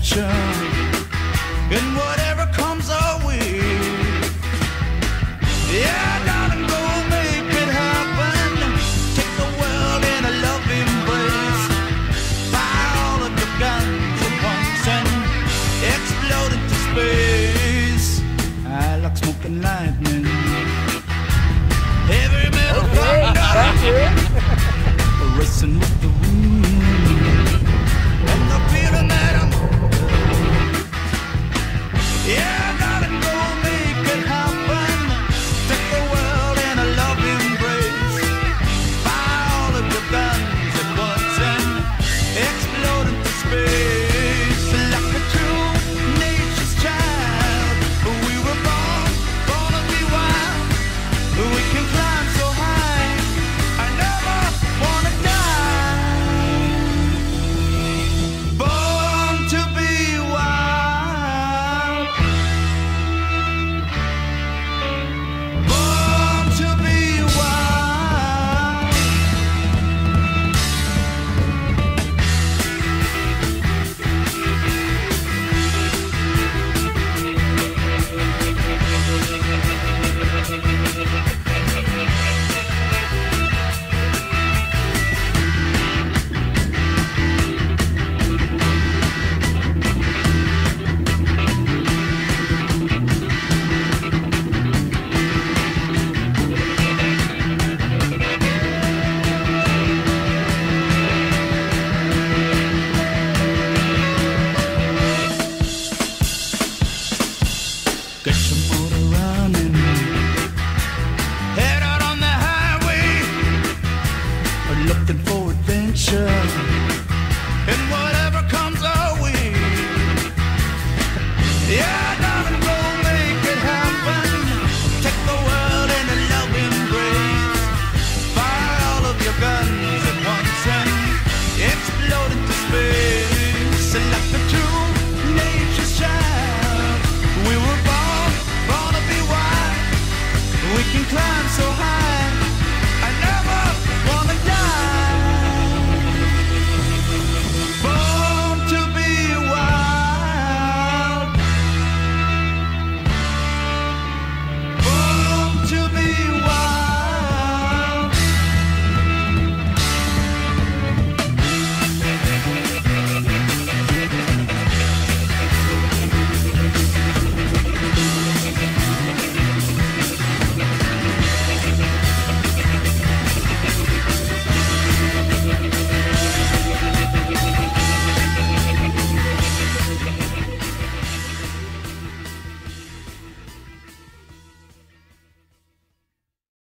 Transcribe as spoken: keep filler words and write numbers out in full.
adventure in whatever comes our way. Yeah, darling, go make it happen. Take the world in a loving embrace. Fire all of your guns at once and explode into space. I like smoking lightning. Heavy metal thunder. Racing with the wind. And the feeling that I'm. Yeah, darling, go make it happen. Take the world in a loving embrace. Fire all of your guns at once and explode into space. Like a true nature's child, we were born, born to be wild. We can climb so high, I never wanna die. Born to be wild. Born to be wild. Get your motor running. Head out on the highway. We're looking for adventure. And